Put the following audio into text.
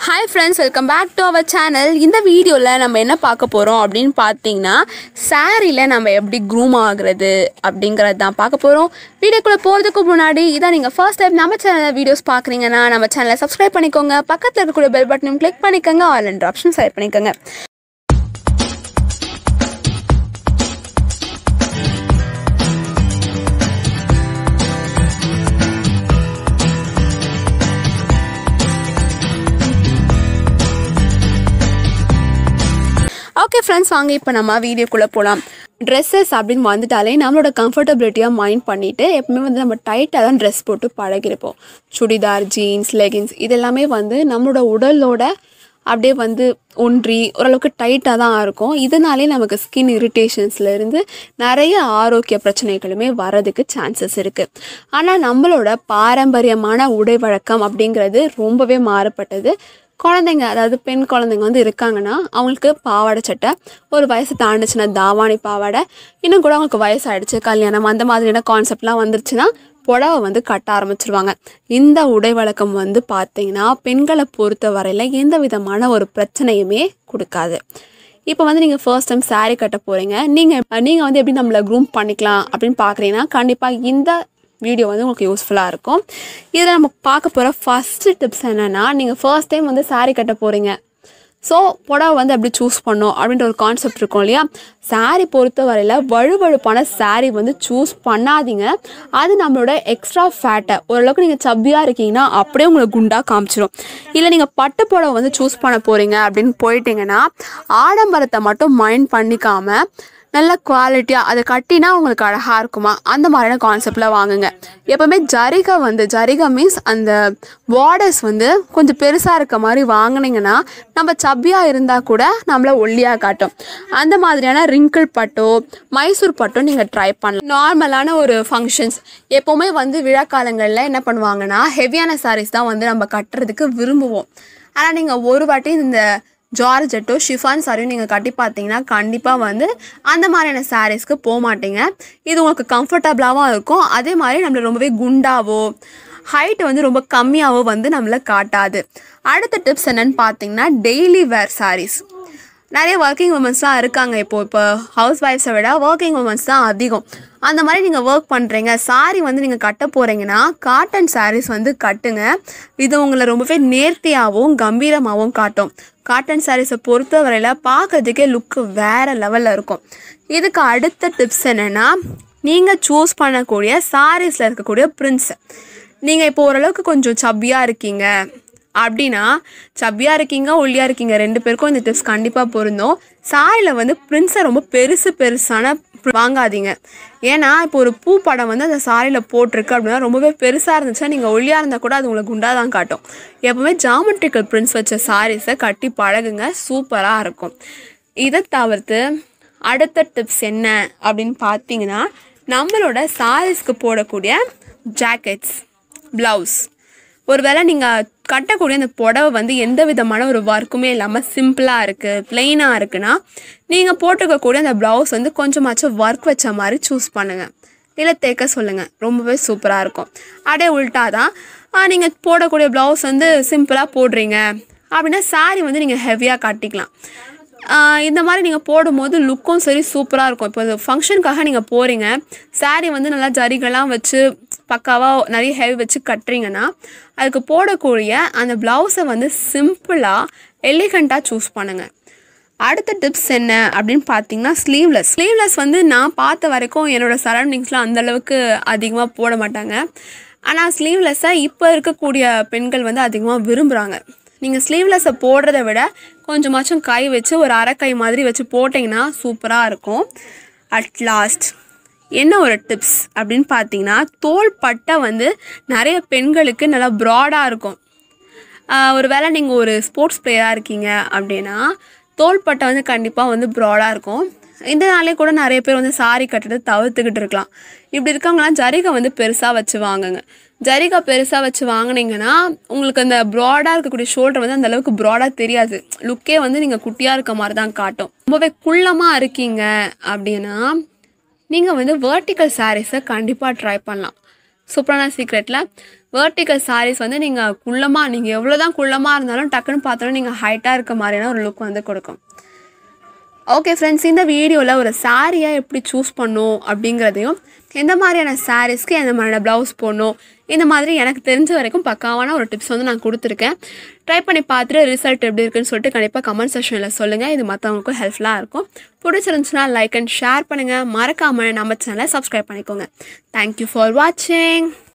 Hi friends, welcome back to our channel. இந்த வீடியோல நம்ம என்ன பார்க்க போறோம் அப்படினு பாத்தீங்கன்னா சாரில நம்ம எப்படி groom ஆகுறது அப்படிங்கறத தான் பார்க்க போறோம். வீடியோக்குள்ள போறதுக்கு முன்னாடி இத நீங்க first time நம்ம சேனல்ல வீடியோஸ் பார்க்கறீங்கன்னா நம்ம சேனலை subscribe பண்ணிக்கோங்க. பக்கத்துல இருக்கிற bell button click பண்ணிக்கங்க. all and options select பண்ணிக்கங்க. Okay friends, வாங்க இப்போ நம்ம வீடியோக்குள்ள போலாம். Dresses அப்படினு வந்துட்டாலே நம்மளோட கம்ஃபர்ட்டபிலிட்டியா மைண்ட் பண்ணிட்டு எப்பவுமே வந்து நம்ம டைட்டா தான் Dress போட்டு பழகிருப்போம். சுடிதார், ஜீன்ஸ், லெகின்ஸ் இதெல்லாம் வந்து நம்மளோட உடலோட அப்படியே வந்து ஒன்றி ஓரளவுக்கு டைட்டா தான் இருக்கும். இதனாலே நமக்கு ஸ்கின் இரிட்டேஷன்ஸ்ல இருந்து நிறைய ஆரோக்கிய பிரச்சனைகளுமே வரதுக்கு சான்சஸ் இருக்கு. ஆனா நம்மளோட பாரம்பரியமான உடை வழக்கம் அப்படிங்கிறது ரொம்பவே மாறுபட்டது. குழந்தைங்க அதாவது பெண் குழந்தைங்க வந்து இருக்காங்கன்னா அவங்களுக்கு பாவாடை சட்டை, ஒரு வயசு தாண்டுச்சுன்னா தாவாணி பாவாடை, இன்னும் கூட அவங்களுக்கு வயசாயிடுச்சு கல்யாணம் அந்த மாதிரியான கான்செப்ட்லாம் வந்துருச்சுன்னா புடவை வந்து கட்ட ஆரம்பிச்சிருவாங்க. இந்த உடை வழக்கம் வந்து பார்த்தீங்கன்னா பெண்களை பொறுத்த வரையில் எந்த விதமான ஒரு பிரச்சனையுமே கொடுக்காது. இப்போ வந்து நீங்கள் ஃபர்ஸ்ட் டைம் சாரீ கட்ட போகிறீங்க, நீங்கள் வந்து எப்படி நம்மளை க்ரூம் பண்ணிக்கலாம் அப்படின்னு பார்க்குறீங்கன்னா கண்டிப்பாக இந்த வீடியோ வந்து உங்களுக்கு யூஸ்ஃபுல்லாக இருக்கும். இதில் நம்ம பார்க்க போகிற ஃபஸ்ட்டு டிப்ஸ் என்னென்னா, நீங்கள் ஃபர்ஸ்ட் டைம் வந்து சாரீ கட்ட போகிறீங்க, ஸோ புடவை வந்து எப்படி சூஸ் பண்ணணும் அப்படின்ற ஒரு கான்செப்ட் இருக்கும் இல்லையா. சாரீ பொறுத்த வரையில் வழுவழுப்பான சாரீ வந்து சூஸ் பண்ணாதீங்க. அது நம்மளோட எக்ஸ்ட்ரா ஃபேட்டை ஓரளவுக்கு நீங்கள் சப்பியாக இருக்கீங்கன்னா அப்படியே உங்களுக்கு குண்டாக காமிச்சிடும். இல்லை நீங்கள் பட்டு புடவை வந்து சூஸ் பண்ண போகிறீங்க அப்படின்னு போயிட்டீங்கன்னா ஆடம்பரத்தை மட்டும் மைண்ட் பண்ணிக்காமல் நல்ல குவாலிட்டியாக அதை கட்டினா உங்களுக்கு அழகாக இருக்குமா அந்த மாதிரியான கான்செப்டில் வாங்குங்க. எப்போவுமே ஜரிகை மீன்ஸ் அந்த பார்டர்ஸ் வந்து கொஞ்சம் பெருசாக இருக்க மாதிரி வாங்கினீங்கன்னா நம்ம சப்பியாக இருந்தால் கூட நம்மளை ஒல்லியாக காட்டும். அந்த மாதிரியான ரிங்கிள் பட்டோ மைசூர் பட்டோ நீங்கள் ட்ரை பண்ணலாம். நார்மலான ஒரு ஃபங்க்ஷன்ஸ் எப்போவுமே வந்து விழாக்காலங்களில் என்ன பண்ணுவாங்கன்னா ஹெவியான சாரீஸ் தான் வந்து நம்ம கட்டுறதுக்கு விரும்புவோம். ஆனால் நீங்கள் ஒரு வாட்டி இந்த ஜார்ஜெட்டோ ஷிஃபான் சாரியும் நீங்கள் கட்டி பார்த்தீங்கன்னா கண்டிப்பாக வந்து அந்த மாதிரியான சாரீஸ்க்கு போக மாட்டீங்க. இது உங்களுக்கு கம்ஃபர்டபுளாகவும் இருக்கும். அதே மாதிரி நம்மளை ரொம்பவே குண்டாவோ ஹைட் வந்து ரொம்ப கம்மியாகவோ வந்து நம்மளை காட்டாது. அடுத்த டிப்ஸ் என்னென்னு பார்த்தீங்கன்னா டெய்லி வேர் சாரீஸ். நிறைய ஒர்க்கிங் உமன்ஸ்லாம் இருக்காங்க. இப்போ ஹவுஸ் ஒய்ஃப்ஸை விட ஒர்க்கிங் உமன்ஸ் தான் அதிகம். அந்த மாதிரி நீங்கள் ஒர்க் பண்ணுறீங்க, சாரீ வந்து நீங்கள் கட்ட போகிறீங்கன்னா காட்டன் சாரீஸ் வந்து கட்டுங்க. இது உங்களை ரொம்பவே நேர்த்தியாகவும் கம்பீரமாகவும் காட்டும். காட்டன் சாரீஸை பொறுத்த வரையில் பார்க்குறதுக்கே லுக்கு வேறு லெவலில் இருக்கும். இதுக்கு அடுத்த டிப்ஸ் என்னென்னா, நீங்கள் சூஸ் பண்ணக்கூடிய சாரீஸில் இருக்கக்கூடிய பிரிண்ட்ஸ். நீங்கள் இப்போ ஓரளவுக்கு கொஞ்சம் சப்பியாக இருக்கீங்க அப்படின்னா, சப்பியாக இருக்கீங்க ஒல்லியாக இருக்கீங்க ரெண்டு பேருக்கும் இந்த டிப்ஸ் கண்டிப்பாக பொருந்தும். சாரியில் வந்து பிரிண்ட்ஸை ரொம்ப பெருசான வாங்காதீங்க. ஏன்னா இப்போ ஒரு பூ படம் வந்து அந்த சாரியில் போட்டிருக்கு அப்படின்னா ரொம்பவே பெருசாக இருந்துச்சுன்னா நீங்கள் ஒல்லியாக இருந்தால் கூட அது உங்களுக்கு குண்டாக தான் காட்டும். எப்போவுமே ஜாமெட்ரிக்கல் பிரிண்ட்ஸ் வச்ச சாரீஸை கட்டி பழகுங்க, சூப்பராக இருக்கும். இதை தவிர்த்து அடுத்த டிப்ஸ் என்ன அப்படின்னு பார்த்தீங்கன்னா, நம்மளோட சாரீஸ்க்கு போடக்கூடிய ஜாக்கெட்ஸ், ப்ளவுஸ். ஒருவேளை நீங்கள் கட்டக்கூடிய அந்த புடவை வந்து எந்த விதமான ஒரு ஒர்க்குமே இல்லாமல் சிம்பிளாக இருக்குது, பிளெயினாக இருக்குன்னா நீங்கள் போட்டுக்கக்கூடிய அந்த ப்ளவுஸ் வந்து கொஞ்சமாச்சும் ஒர்க் வச்ச மாதிரி சூஸ் பண்ணுங்கள். இல்லை தைக்க சொல்லுங்கள், ரொம்பவே சூப்பராக இருக்கும். அப்படியே உள்ட்டா தான் நீங்கள் போடக்கூடிய ப்ளவுஸ் வந்து சிம்பிளாக போடுறீங்க அப்படின்னா சாரீ வந்து நீங்கள் ஹெவியாக கட்டிக்கலாம். இந்த மாதிரி நீங்கள் போடும்போது லுக்கும் சரி சூப்பராக இருக்கும். இப்போ ஃபங்க்ஷனுக்காக நீங்கள் போகிறீங்க, சாரீ வந்து நல்லா ஜரிகெல்லாம் வச்சு பக்காவாக நிறைய ஹெவி வச்சு கட்டுறீங்கன்னா அதுக்கு போடக்கூடிய அந்த ப்ளவுஸை வந்து சிம்பிளாக எலிகண்ட்டாக சூஸ் பண்ணுங்கள். அடுத்த டிப்ஸ் என்ன அப்படின்னு பார்த்தீங்கன்னா ஸ்லீவ்லெஸ் வந்து நான் பார்த்த வரைக்கும் என்னோடய சரௌண்டிங்ஸ்லாம் அந்தளவுக்கு அதிகமாக போட மாட்டாங்க. ஆனால் ஸ்லீவ்லெஸ்ஸை இப்போ இருக்கக்கூடிய பெண்கள் வந்து அதிகமாக விரும்புகிறாங்க. நீங்கள் ஸ்லீவ்லெஸ்ஸை போடுறத விட கொஞ்சமாச்சும் கை வச்சு ஒரு அரைக்கை மாதிரி வச்சு போட்டிங்கன்னா சூப்பராக இருக்கும். அட் லாஸ்ட் என்ன ஒரு டிப்ஸ் அப்படின்னு பார்த்தீங்கன்னா, தோள் பட்டை வந்து நிறைய பெண்களுக்கு நல்லா ப்ராடாக இருக்கும். ஒரு வேளை நீங்கள் ஒரு ஸ்போர்ட்ஸ் பிளேயராக இருக்கீங்க அப்படின்னா தோள்பட்டை வந்து கண்டிப்பாக வந்து ப்ராடாக இருக்கும். இதனாலே கூட நிறைய பேர் வந்து சாரீ கட்டுறது தவிர்த்துக்கிட்டு இருக்கலாம். இப்படி இருக்கவங்களாம் ஜரிகை வந்து பெருசாக வச்சு வாங்குங்க. ஜரிகை பெருசாக வச்சு வாங்கினீங்கன்னா உங்களுக்கு அந்த ப்ராடாக இருக்கக்கூடிய ஷோல்டர் வந்து அந்தளவுக்கு ப்ராடாக தெரியாது. லுக்கே வந்து நீங்கள் குட்டியாக இருக்க மாதிரி தான் காட்டும். ரொம்பவே குள்ளமாக இருக்கீங்க அப்படின்னா நீங்கள் வந்து வெர்டிக்கல் சாரீஸை கண்டிப்பாக ட்ரை பண்ணலாம். சூப்பரான சீக்ரெட்டில் வெர்டிக்கல் sarees வந்து நீங்கள் குள்ளமாக நீங்கள் எவ்வளோ தான் குள்ளமாக இருந்தாலும் டக்குன்னு பார்த்தாலும் நீங்கள் ஹைட்டாக இருக்க மாதிரியான ஒரு லுக் வந்து கொடுக்கும். ஓகே ஃப்ரெண்ட்ஸ், இந்த வீடியோவில் ஒரு சாரியை எப்படி சூஸ் பண்ணும் அப்படிங்கிறதையும் எந்த மாதிரியான சாரீஸ்க்கு எந்த மாதிரியான ப்ளவுஸ் போடணும் இந்த மாதிரி எனக்கு தெரிஞ்ச வரைக்கும் பக்காவான ஒரு டிப்ஸ் வந்து நான் கொடுத்துருக்கேன். ட்ரை பண்ணி பார்த்துட்டு ரிசல்ட் எப்படி இருக்குன்னு சொல்லிட்டு கண்டிப்பாக கமெண்ட் செக்ஷனில் சொல்லுங்கள். இது மற்றவங்களுக்கும் ஹெல்ப்ஃபுல்லாக இருக்கும். பிடிச்சிருந்துச்சுன்னா லைக் அண்ட் ஷேர் பண்ணுங்கள். மறக்காமல் நம்ம சேனலை சப்ஸ்கிரைப் பண்ணிக்கோங்க. தேங்க்யூ ஃபார் வாட்சிங்.